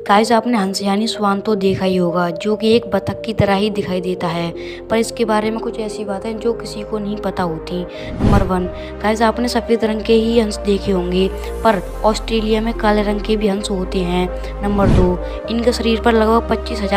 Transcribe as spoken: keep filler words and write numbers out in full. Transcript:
Guys आपने हंस यानी स्वान तो देखा ही होगा, जो कि एक बतख की तरह ही दिखाई देता है, पर इसके बारे में कुछ ऐसी बातें जो किसी को नहीं पता होती। नंबर वन, गाइस आपने सफ़ेद रंग के ही हंस देखे होंगे, पर ऑस्ट्रेलिया में काले रंग के भी हंस होते हैं। नंबर दो, इनके शरीर पर लगभग पच्चीस हजार